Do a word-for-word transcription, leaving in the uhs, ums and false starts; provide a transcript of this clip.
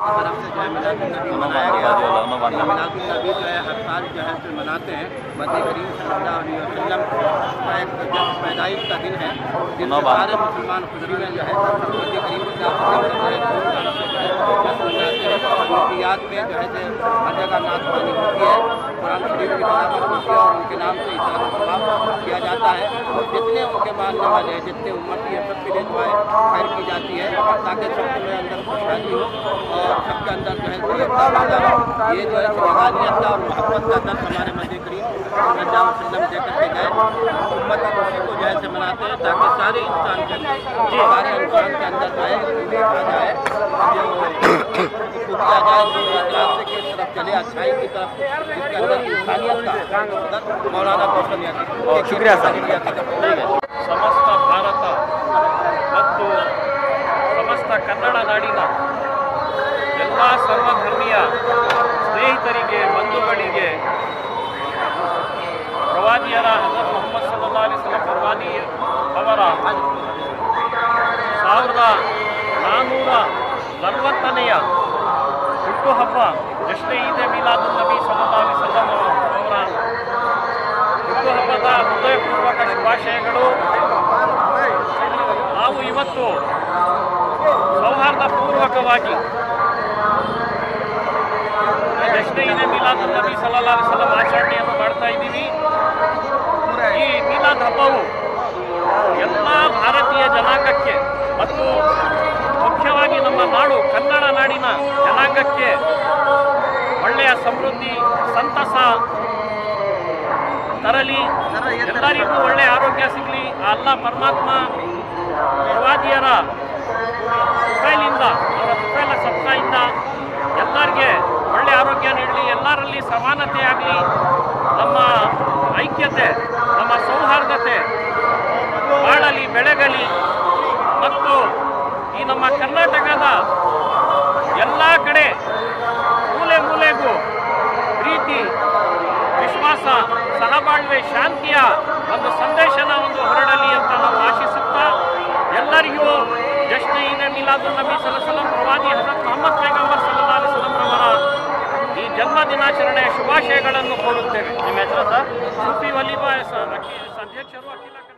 की तरफ से जो है मिलादुन्नबी मनाया गया है। मिलादुन्नबी जो है हर साल जो है फिर मनाते हैं। नबी करीम सल्लल्लाहु अलैहि वसल्लम का एक पैदाइश का दिन है, जिसमें सारे मुसलमान खुशी में जो है नबी करीम उनकी याद में जो है हर जगह नाचगानी होती है, कुरान शरीफ की तिलावत होती है और उनके नाम से इशारा सवाब किया जाता है। और जितने उनके मानने वाले हैं, जितने उम्मती है, सबके लिए दुआएं खैर की जाती है ताकि सबके अंदर खुशहाली हो और सबके अंदर जो है एकता पैदा हो। ये जो है यगानियत का और मोहब्बत का दर्द हमारे नबी करीम सल्लल्लाहु अलैहि वसल्लम दे करके गए। उम्मत खुशी को जो है से मनाते हैं ताकि सारे इंसान के अंदर सारे इंसान के अंदर जो है आ जाए, जो आ जाए, जो रास्ते की तरफ चले, अच्छाई की तरफ, जिसके अंदर इंसानियत का मौलाना कौशल्या की शुक्रिया समस्त ಭಾರತ ಮತ್ತು ಸಮಸ್ತ ಕನ್ನಡ ನಾಡಿನ ಎಲ್ಲ ಸರ್ವಧರ್ಮೀಯ ಸ್ನೇಹಿತರಿಗೆ, ಬಂಧುಗಳಿಗೆ ಪ್ರವಾದಿಯರ ಹಜರತ್ ಮೊಹಮ್ಮದ್ ಸಲ್ಲಲ್ಲಾಹು ಅಲೈಹಿ ವಸಲ್ಲಂ ಪ್ರವಾದಿ ಅವರ ಸಾವಿರದ ನಾನ್ನೂರ ನಲವತ್ತನೆಯ ಹುಟ್ಟುಹಬ್ಬ ಜಶ್ನೆ ಈದ್ ಮಿಲಾದುನ್-ನಬಿ ಸಲ್ಲಲ್ಲಾಹು ಅಲೈಹಿ ವಸಲ್ಲಂ ಅವರ ಹುಟ್ಟುಹಬ್ಬದ ಹೃದಯಪೂರ್ವಕ ಶುಭಾಶಯಗಳು. ನಾವು ಇವತ್ತು ಸೌಹಾರ್ದಪೂರ್ವಕವಾಗಿ ಜಶ್ನೆ ಈದ್ ಮಿಲಾದುನ್-ನಬಿ ಸಲ್ಲಲ್ಲಾಹು ಅಲೈಹಿ ವಸಲ್ಲಂ ಆಚರಣೆಯನ್ನು ಮಾಡ್ತಾ ಇದ್ದೀವಿ. ಈ ಮಿಲಾದ್ ಹಬ್ಬವು ಎಲ್ಲ ಭಾರತೀಯ ಜನಾಂಗಕ್ಕೆ ಮತ್ತು ಮುಖ್ಯವಾಗಿ ನಮ್ಮ ನಾಡು ಕನ್ನಡ ನಾಡಿನ ಜನಾಂಗಕ್ಕೆ ಒಳ್ಳೆಯ ಸಮೃದ್ಧಿ, ಸಂತಸ ತರಲಿ, ಎಲ್ಲರಿಗೂ ಒಳ್ಳೆಯ ಆರೋಗ್ಯ ಸಿಗಲಿ. ಅಲ್ಲಾ ಪರಮಾತ್ಮ ಪ್ರವಾದಿಯರ ತುಫೈಲಿಂದ, ಅವರ ತುಫೈಲ ಸತ್ಕಾಯಿಂದ ಎಲ್ಲರಿಗೆ ಒಳ್ಳೆಯ ಆರೋಗ್ಯ ನೀಡಲಿ, ಎಲ್ಲರಲ್ಲಿ ಸಮಾನತೆ ಆಗಲಿ, ನಮ್ಮ ಐಕ್ಯತೆ, ನಮ್ಮ ಸೌಹಾರ್ದತೆ ಬಾಳಲಿ, ಬೆಳಗಲಿ. ಮತ್ತು ಈ ನಮ್ಮ ಕರ್ನಾಟಕದ ಎಲ್ಲ ಕಡೆ ಮೂಲೆ ಮೂಲೆಗೂ ಪ್ರೀತಿ, ವಿಶ್ವಾಸ, ಸಹಬಾಳ್ವೆ, ಶಾಂತಿಯ ಒಂದು ಸಂದೇಶನ ಒಂದು ಹೊರಡಲಿ ಅಂತ ನಾವು ಆಶಿಸುತ್ತಾ ಎಲ್ಲರಿಗೂ ಜಶ್ನೆ ಈದ್ ಮಿಲಾದುನ್-ನಬಿ ಸಲ್ಲಲ್ಲಾಹು ಅಲೈಹಿ ವಸಲ್ಲಂ ಪ್ರವಾದಿ ಹಜರತ್ ಮೊಹಮ್ಮದ್ ಪೈಗಂಬರ್ ಸಲ್ಲಲ್ಲಾಹು ಅಲೈಹಿ ವಸಲ್ಲಂ ರವರ ಈ ಜನ್ಮ ದಿನಾಚರಣೆಯ ಶುಭಾಶಯಗಳನ್ನು ಕೋರುತ್ತೇವೆ. ನಿಮ್ಮ ಹೆಸರು ಸರ್? ಸುಫಿ ವಲಿ ಅಧ್ಯಕ್ಷರು ಅಖಿಲ